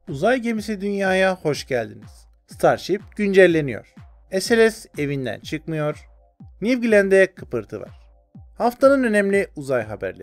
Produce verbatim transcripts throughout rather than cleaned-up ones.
Uzay gemisi dünyaya hoş geldiniz. Starship güncelleniyor. S L S evinden çıkmıyor. New Glen'de kıpırtı var. Haftanın önemli uzay haberleri.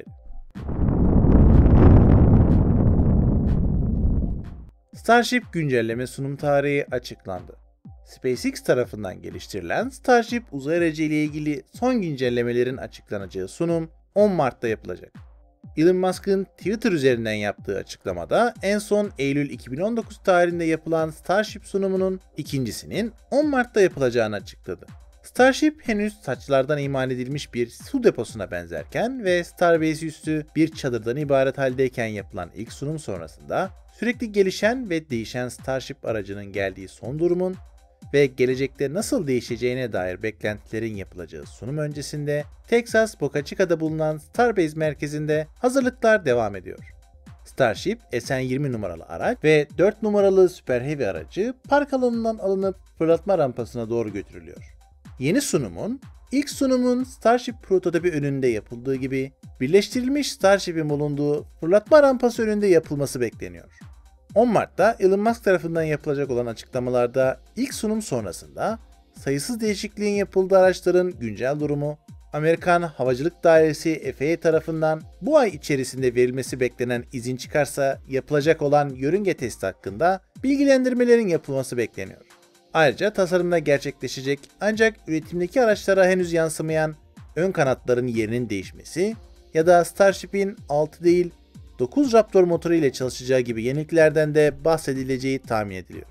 Starship güncelleme sunum tarihi açıklandı. SpaceX tarafından geliştirilen Starship uzay aracı ile ilgili son güncellemelerin açıklanacağı sunum on Mart'ta yapılacak. Elon Musk'ın Twitter üzerinden yaptığı açıklamada en son Eylül iki bin on dokuz tarihinde yapılan Starship sunumunun ikincisinin on Mart'ta yapılacağını açıkladı. Starship henüz saçlardan imal edilmiş bir su deposuna benzerken ve Starbase üstü bir çadırdan ibaret haldeyken yapılan ilk sunum sonrasında sürekli gelişen ve değişen Starship aracının geldiği son durumun ve gelecekte nasıl değişeceğine dair beklentilerin yapılacağı sunum öncesinde Texas Boca Chica'da bulunan Starbase merkezinde hazırlıklar devam ediyor. Starship S N yirmi numaralı araç ve dört numaralı Super Heavy aracı park alanından alınıp fırlatma rampasına doğru götürülüyor. Yeni sunumun, ilk sunumun Starship prototipi önünde yapıldığı gibi birleştirilmiş Starship'in bulunduğu fırlatma rampası önünde yapılması bekleniyor. on Mart'ta Elon Musk tarafından yapılacak olan açıklamalarda ilk sunum sonrasında sayısız değişikliğin yapıldığı araçların güncel durumu, Amerikan Havacılık Dairesi F A A tarafından bu ay içerisinde verilmesi beklenen izin çıkarsa yapılacak olan yörünge testi hakkında bilgilendirmelerin yapılması bekleniyor. Ayrıca tasarımda gerçekleşecek ancak üretimdeki araçlara henüz yansımayan ön kanatların yerinin değişmesi ya da Starship'in altı değil dokuz Raptor motoru ile çalışacağı gibi yeniliklerden de bahsedileceği tahmin ediliyor.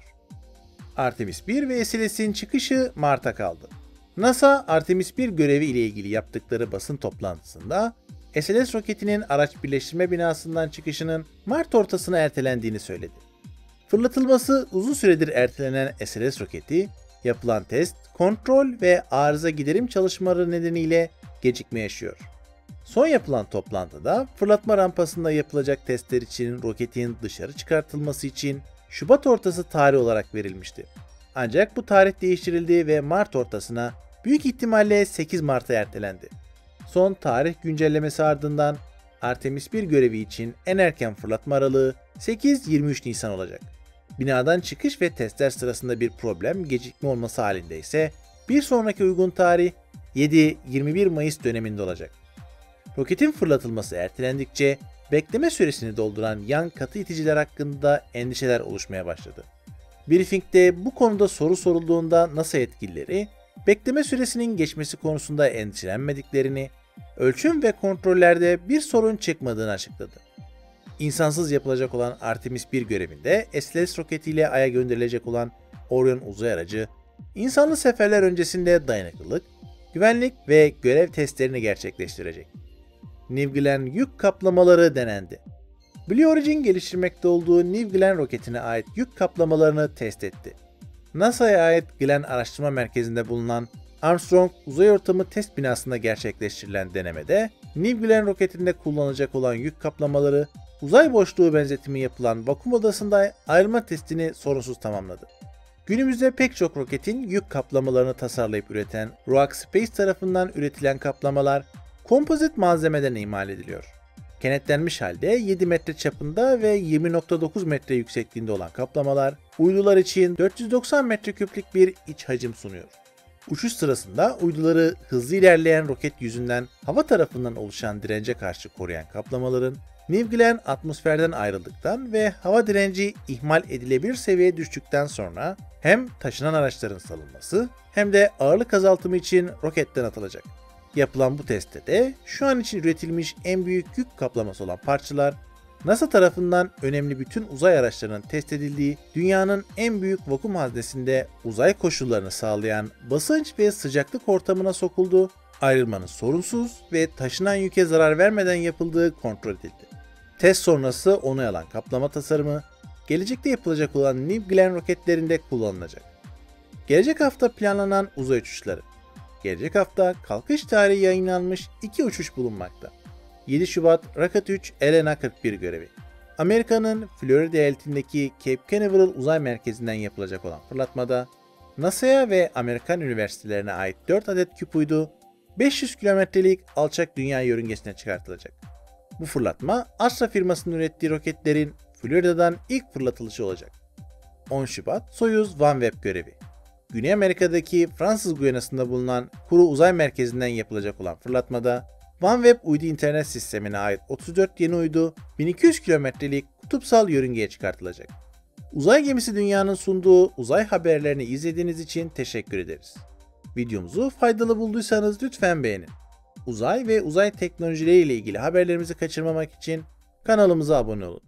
Artemis bir ve S L S'in çıkışı Mart'a kaldı. NASA, Artemis bir görevi ile ilgili yaptıkları basın toplantısında S L S roketinin araç birleştirme binasından çıkışının Mart ortasına ertelendiğini söyledi. Fırlatılması uzun süredir ertelenen S L S roketi, yapılan test, kontrol ve arıza giderim çalışmaları nedeniyle gecikme yaşıyor. Son yapılan toplantıda fırlatma rampasında yapılacak testler için roketin dışarı çıkartılması için Şubat ortası tarih olarak verilmişti. Ancak bu tarih değiştirildi ve Mart ortasına büyük ihtimalle sekiz Mart'a ertelendi. Son tarih güncellemesi ardından Artemis bir görevi için en erken fırlatma aralığı sekiz yirmi üç Nisan olacak. Binadan çıkış ve testler sırasında bir problem, gecikme olması halinde ise bir sonraki uygun tarih yedi yirmi bir Mayıs döneminde olacak. Roketin fırlatılması ertelendikçe bekleme süresini dolduran yan katı iticiler hakkında endişeler oluşmaya başladı. Briefingde bu konuda soru sorulduğunda NASA yetkilileri bekleme süresinin geçmesi konusunda endişelenmediklerini, ölçüm ve kontrollerde bir sorun çıkmadığını açıkladı. İnsansız yapılacak olan Artemis bir görevinde S L S roketiyle Ay'a gönderilecek olan Orion uzay aracı, insanlı seferler öncesinde dayanıklılık, güvenlik ve görev testlerini gerçekleştirecek. New Glenn yük kaplamaları denendi. Blue Origin geliştirmekte olduğu New Glenn roketine ait yük kaplamalarını test etti. NASA'ya ait Glenn Araştırma Merkezi'nde bulunan Armstrong Uzay Ortamı Test Binası'nda gerçekleştirilen denemede New Glenn roketinde kullanılacak olan yük kaplamaları uzay boşluğu benzetimi yapılan vakum odasında ayrılma testini sorunsuz tamamladı. Günümüzde pek çok roketin yük kaplamalarını tasarlayıp üreten Roax Space tarafından üretilen kaplamalar kompozit malzemeden imal ediliyor. Kenetlenmiş halde yedi metre çapında ve yirmi nokta dokuz metre yüksekliğinde olan kaplamalar uydular için dört yüz doksan metreküplük bir iç hacim sunuyor. Uçuş sırasında uyduları hızlı ilerleyen roket yüzünden hava tarafından oluşan dirence karşı koruyan kaplamaların New Glenn atmosferden ayrıldıktan ve hava direnci ihmal edilebilir seviyeye düştükten sonra hem taşınan araçların salınması hem de ağırlık azaltımı için roketten atılacak. Yapılan bu testte de şu an için üretilmiş en büyük yük kaplaması olan parçalar, NASA tarafından önemli bütün uzay araçlarının test edildiği dünyanın en büyük vakum haznesinde uzay koşullarını sağlayan basınç ve sıcaklık ortamına sokuldu, ayrılmanın sorunsuz ve taşınan yüke zarar vermeden yapıldığı kontrol edildi. Test sonrası onay alan kaplama tasarımı, gelecekte yapılacak olan New Glenn roketlerinde kullanılacak. Gelecek hafta planlanan uzay uçuşları. Gelecek hafta kalkış tarihi yayınlanmış iki uçuş bulunmakta. yedi Şubat Rocket üç Elena kırk bir görevi. Amerika'nın Florida eyaletindeki Cape Canaveral uzay merkezinden yapılacak olan fırlatmada NASA'ya ve Amerikan üniversitelerine ait dört adet küp uydu beş yüz kilometrelik alçak dünya yörüngesine çıkartılacak. Bu fırlatma Astra firmasının ürettiği roketlerin Florida'dan ilk fırlatılışı olacak. on Şubat Soyuz OneWeb görevi. Güney Amerika'daki Fransız Guyana'sında bulunan Kourou Uzay Merkezi'nden yapılacak olan fırlatmada OneWeb uydu internet sistemine ait otuz dört yeni uydu bin iki yüz kilometrelik kutupsal yörüngeye çıkartılacak. Uzay Gemisi Dünya'nın sunduğu uzay haberlerini izlediğiniz için teşekkür ederiz. Videomuzu faydalı bulduysanız lütfen beğenin. Uzay ve uzay teknolojileri ile ilgili haberlerimizi kaçırmamak için kanalımıza abone olun.